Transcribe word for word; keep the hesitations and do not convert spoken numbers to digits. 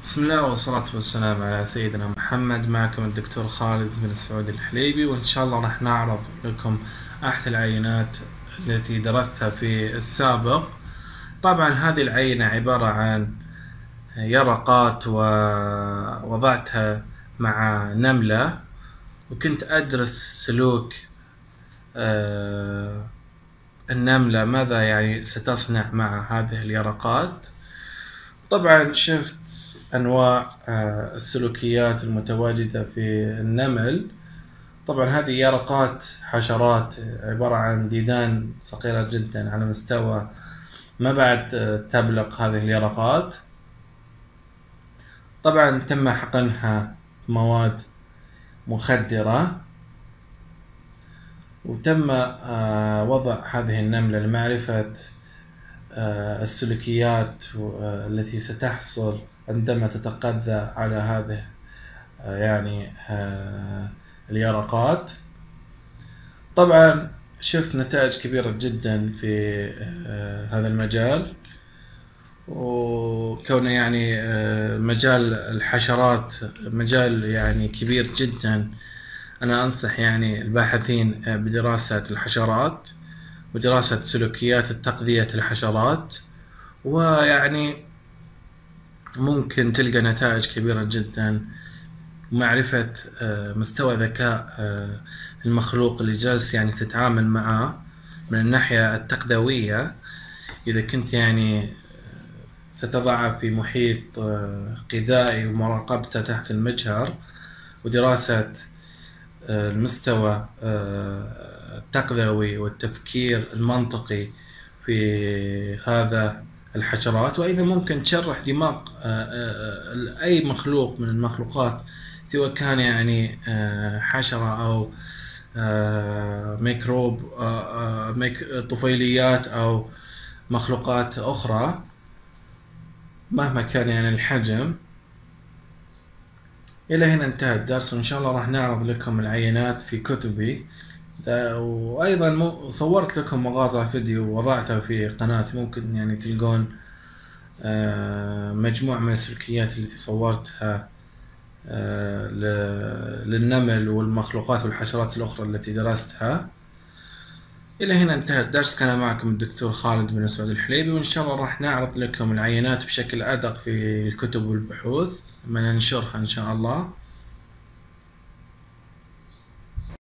بسم الله والصلاة والسلام على سيدنا محمد. معكم الدكتور خالد بن سعود الحليبي، وإن شاء الله راح نعرض لكم أحد العينات التي درستها في السابق. طبعا هذه العينة عبارة عن يرقات ووضعتها مع نملة، وكنت أدرس سلوك آه، النملة، ماذا يعني ستصنع مع هذه اليرقات. طبعا شفت أنواع آه، السلوكيات المتواجدة في النمل. طبعا هذه يرقات حشرات عبارة عن ديدان صغيرة جدا على مستوى ما بعد آه، تبلغ هذه اليرقات. طبعا تم حقنها مواد مخدرة، وتم آه، وضع هذه النملة لمعرفة آه، السلوكيات آه، التي ستحصل عندما تتغذى على هذه آه، يعني آه، اليرقات. طبعا شفت نتائج كبيرة جدا في آه، هذا المجال، وكونه يعني آه، مجال الحشرات مجال يعني كبير جدا. أنا أنصح يعني الباحثين آه، بدراسة الحشرات ودراسة سلوكيات التغذية الحشرات، ويعني ممكن تلقى نتائج كبيرة جدا، معرفة آه، مستوى ذكاء آه، المخلوق اللي جالس يعني تتعامل معاه من الناحية التقدوية. إذا كنت يعني ستضعه في محيط آه، غذائي ومراقبته تحت المجهر، ودراسة آه، المستوى آه، التقدوي والتفكير المنطقي في هذا الحشرات. وأيضا ممكن تشرح دماغ آه، آه، أي مخلوق من المخلوقات، سواء كان يعني آه، حشرة أو آه، ميكروب آه، آه، ميك- طفيليات أو مخلوقات أخرى، مهما كان يعني الحجم. إلى هنا انتهى الدرس، وإن شاء الله راح نعرض لكم العينات في كتبي. آه، وأيضا مو- صورت لكم مقاطع فيديو وضعتها في قناتي، ممكن يعني تلقون آه، مجموعة من السلوكيات التي صورتها آه، ل- للنمل والمخلوقات والحشرات الأخرى التي درستها. إلى هنا انتهى الدرس. كان معكم الدكتور خالد بن سعود الحليبي، وإن شاء الله راح نعرض لكم العينات بشكل أدق في الكتب والبحوث لما ننشرها إن شاء الله.